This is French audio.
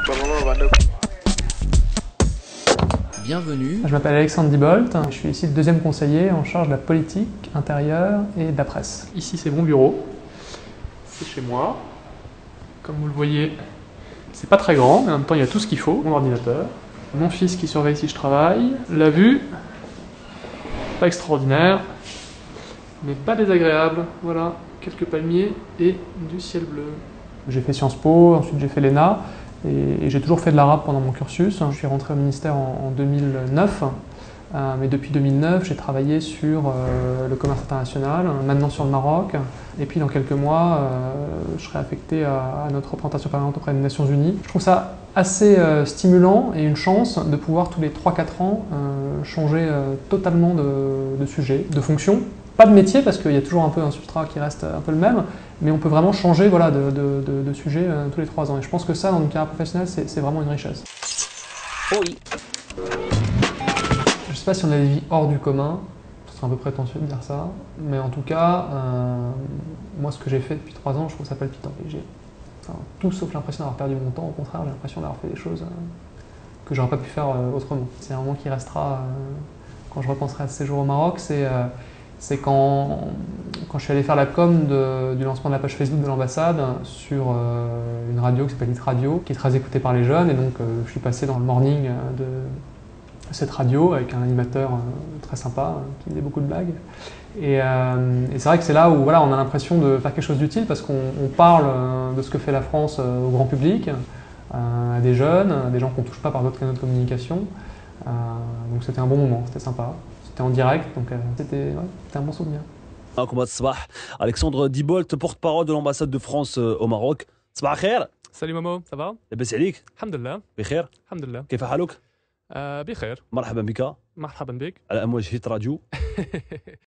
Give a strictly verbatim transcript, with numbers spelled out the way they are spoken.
Bienvenue. Je m'appelle Alexandre Dibolt, je suis ici le deuxième conseiller en charge de la politique intérieure et de la presse. Ici c'est mon bureau, c'est chez moi. Comme vous le voyez, c'est pas très grand, mais en même temps il y a tout ce qu'il faut. Mon ordinateur, mon fils qui surveille si je travaille, la vue, pas extraordinaire, mais pas désagréable. Voilà, quelques palmiers et du ciel bleu. J'ai fait Sciences Po, ensuite j'ai fait l'E N A. Et, et j'ai toujours fait de l'arabe pendant mon cursus. Je suis rentré au ministère en, en deux mille neuf, euh, mais depuis deux mille neuf, j'ai travaillé sur euh, le commerce international, maintenant sur le Maroc. Et puis dans quelques mois, euh, je serai affecté à, à notre représentation permanente auprès des Nations Unies. Je trouve ça assez euh, stimulant et une chance de pouvoir tous les trois quatre ans euh, changer euh, totalement de, de sujet, de fonction. Pas de métier, parce qu'il y a toujours un peu un substrat qui reste un peu le même, mais on peut vraiment changer voilà, de, de, de, de sujet euh, tous les trois ans. Et je pense que ça, dans une carrière professionnelle, c'est vraiment une richesse. Oui. Je ne sais pas si on a des vies hors du commun, ce serait un peu prétentieux de dire ça, mais en tout cas, euh, moi, ce que j'ai fait depuis trois ans, je trouve ça palpitant. J'ai enfin, tout sauf l'impression d'avoir perdu mon temps, au contraire, j'ai l'impression d'avoir fait des choses euh, que j'aurais pas pu faire euh, autrement. C'est un moment qui restera, euh, quand je repenserai à ce séjour au Maroc, c'est... Euh, c'est quand, quand je suis allé faire la com de, du lancement de la page Facebook de l'ambassade sur euh, une radio qui s'appelle Hit Radio, qui est très écoutée par les jeunes, et donc euh, je suis passé dans le morning de cette radio avec un animateur euh, très sympa euh, qui faisait beaucoup de blagues. Et, euh, et c'est vrai que c'est là où voilà, on a l'impression de faire quelque chose d'utile parce qu'on on parle euh, de ce que fait la France euh, au grand public, euh, à des jeunes, à des gens qu'on ne touche pas par d'autres canaux de communication. Euh, donc c'était un bon moment, c'était sympa. C'était en direct, donc euh, c'était ouais, un bon souvenir. Alexandre Dibolt, porte-parole de l'ambassade de France au Maroc. صباح الخير. Salut Momo, ça va? لاباس عليك؟ الحمد لله. بخير؟ الحمد لله. كيف حالك؟ آه بخير. مرحبا بك مرحبا بك. على أمواج هيت راديو.